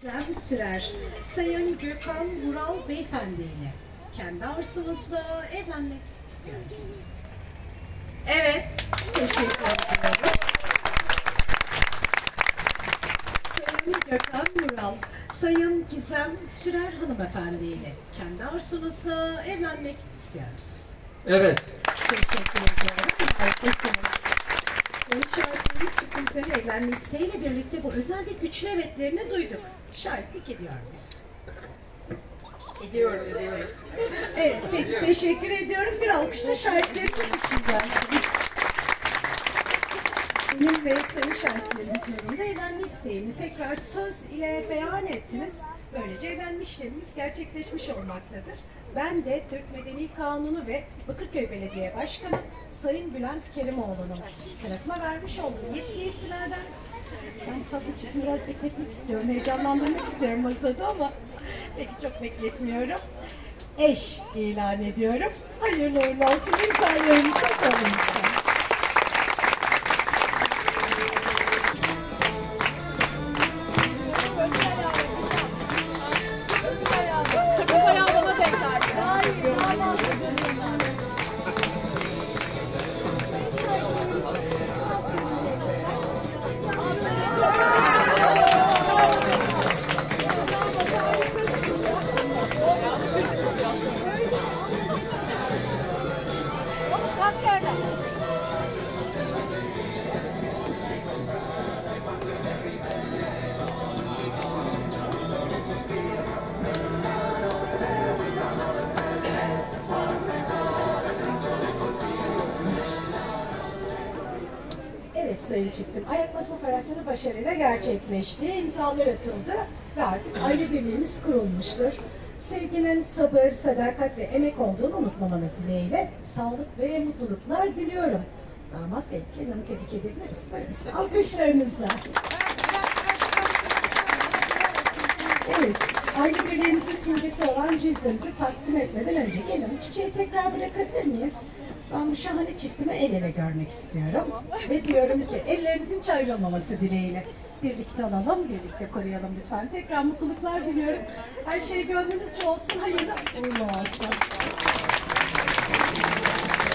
Gizem Sürer, Sayın Gökhan Vural Beyefendi ile kendi arsanızda evlenmek ister misiniz? Evet. Teşekkür ediyorum. Sayın Gökhan Vural, Sayın Gizem Sürer hanımefendi ile kendi arsanızda evlenmek ister misiniz? Evet. Teşekkür ediyorum. Harikasınız. Sayın şahitlerimiz çiftimizin evlenme isteğiyle birlikte bu özel ve güçlü evetlerini duyduk. Şahitlik ediyor muyuz? Ediyorum. Evet, peki teşekkür ediyorum. Bir alkış da şahitlerimiz için gelsin. Benim ve sayın şahitlerimiz yolunda evlenme isteğini tekrar söz ile beyan ettiniz. Böylece evlenme işlemimiz gerçekleşmiş olmaktadır. Ben de Türk Medeni Kanunu ve Bakırköy Belediye Başkanı Sayın Bülent Kerimoğlu'nun sırasına vermiş olduğum yetkiye istinaden ben tabii ki biraz bekletmek istiyorum, heyecanlandırmak istiyorum masada ama peki çok bekletmiyorum. Eş ilan ediyorum. Hayırlı uğurlu olsun. İmzalarınızı alalım lütfen. Sakın ayağı bana denk geldi. Evet sayın çiftim, ayak basma operasyonu başarıyla gerçekleşti, imzalar atıldı ve artık aile birliğimiz kurulmuştur. Sevginin sabır, sadakat ve emek olduğunu unutmamanız dileğiyle sağlık ve mutluluklar diliyorum. Damat Bey, kendini tebrik edebiliriz. Buyurun, alkışlarınızla. Evet, aile birliğimizin simgesi olan cüzdanınızı takdim etmeden önce gelin çiçeği tekrar bırakabilir miyiz? Ben bu şahane çiftimi el ele görmek istiyorum. Ve diyorum ki ellerinizin hiç ayrılmaması dileğiyle. Birlikte alalım, birlikte koruyalım lütfen. Tekrar mutluluklar diliyorum. Her şey gönlünüzce olsun, hayırlı uğurlu olsun.